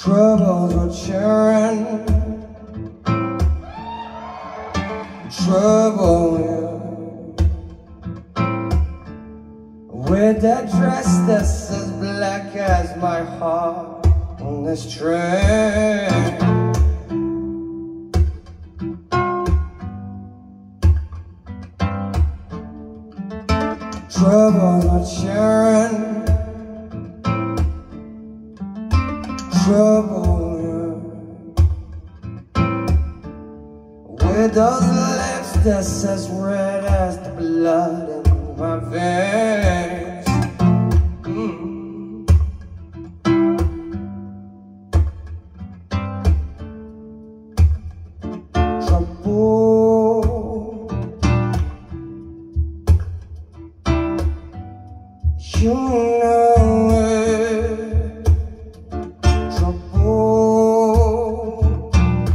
Troubles were sharing, trouble with that dress that's as black as my heart on this train. Troubles were sharing, trouble with those lips that's as red as the blood in my veins. Trouble, you know it. Trouble,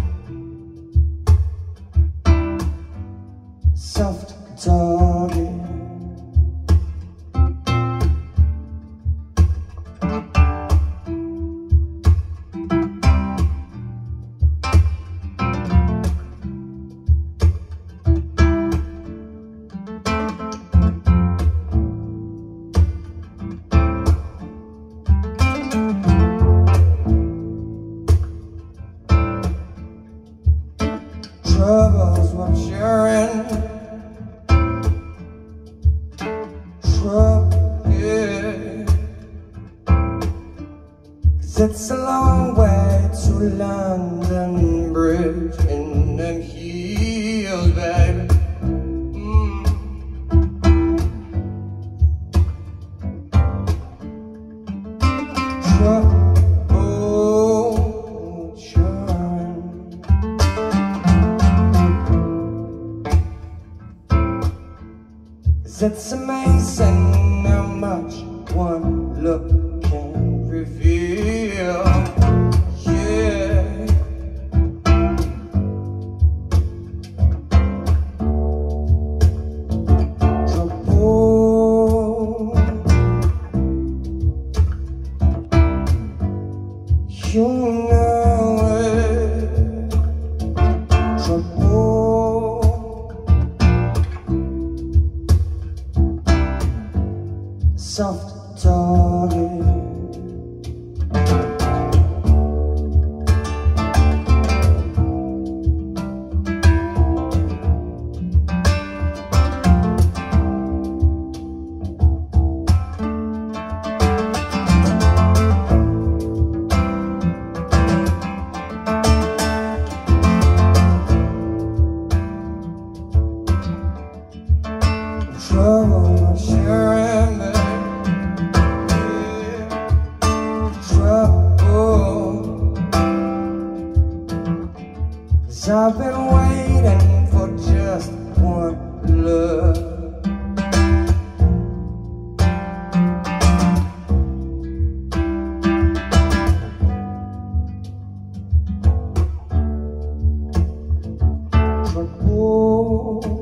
soft-target. Troubles were sharing, trouble, yeah. 'Cause it's a long way to London Bridge in them heels, baby. Trouble. It's amazing how much one look can reveal, yeah. Trouble, you know it. Trouble, soft-target. Trouble sharing, trouble, 'cause I've been waiting for just one look. Trouble,